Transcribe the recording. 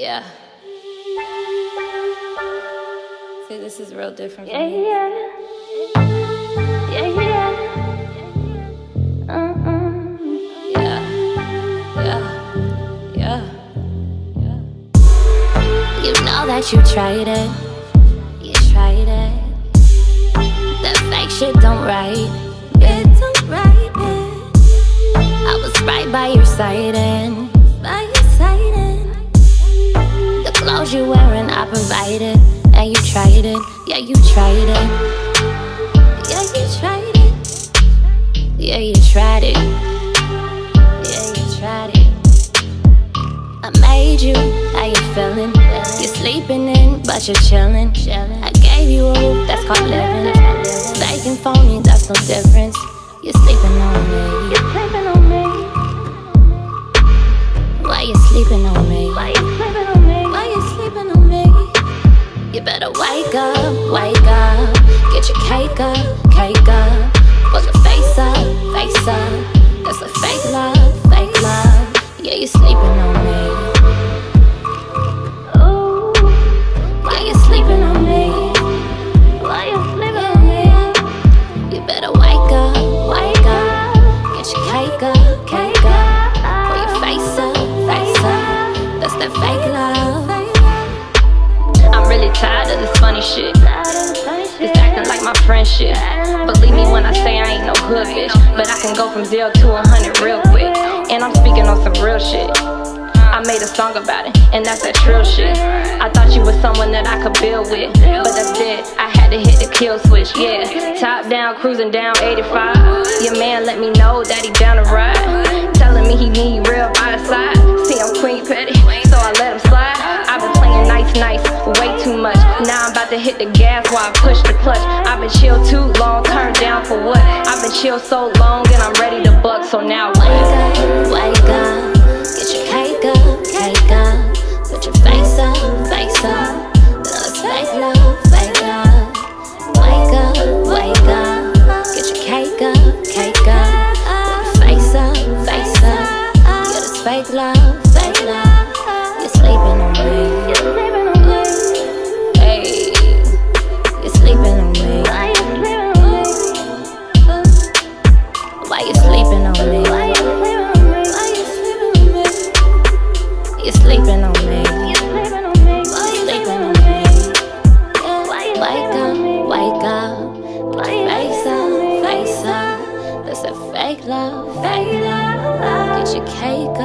Yeah. See, this is real different from me. You know that you tried it. You tried it. That fake shit don't write. It don't write it. I was right by your side and the clothes you wearing I provided. And you tried it. Yeah, you tried it. Yeah, you tried it. Yeah, you tried it. Yeah, you tried it. I made you, how you feeling? You're sleeping in, but you're chilling. I gave you a roof, that's called living. Fake and phony, that's no difference. You're sleeping on me. You're sleeping on me. Why you sleeping on me? Why you sleeping on me? Why you sleeping on me? You better wake up, wake up. Get your cake up, cake up. Put your face up, face up. That's a fake love, fake love. Yeah, you sleeping on me. Ooh, why you sleeping on me? Why you sleeping on me? You better wake up, wake up. Get your cake up, cake up. Put your face up, face up. That's that fake love. I'm really tired of this funny shit. It's acting like my friendship. Believe me when I say I ain't no hood bitch, but I can go from 0 to 100 real quick. And I'm speaking on some real shit. I made a song about it, and that's that trill shit. I thought you was someone that I could build with, but that's dead. I had to hit the kill switch, yeah. Top down, cruising down 85. Your man let me know that he down to ride, telling me he need real by the side. See, I'm queen petty, so I let him slide. I've been playing nice, way too much. Now I'm about to hit the gas while I push the clutch. I've been chill too long, turned down for what? I've been chill so long and I'm ready to buck, so now wake up, wake up. Get your cake up, cake up. Put your face up, face up. That's fake love, fake love. Wake up, wake up. Get your cake up, cake up. Put your face up, face up. Yeah, that's fake love, fake love. You're sleeping on me. You're sleeping on me. Hey, you're sleeping on me. Why you sleeping on me? Why you sleeping on me? Why you sleeping on me? Why you sleeping on me? You're sleeping on me. You're sleeping on me. Why you sleeping on me? Wake up, wake up. Face up, face up. That's a fake love, fake love. Get your cake up.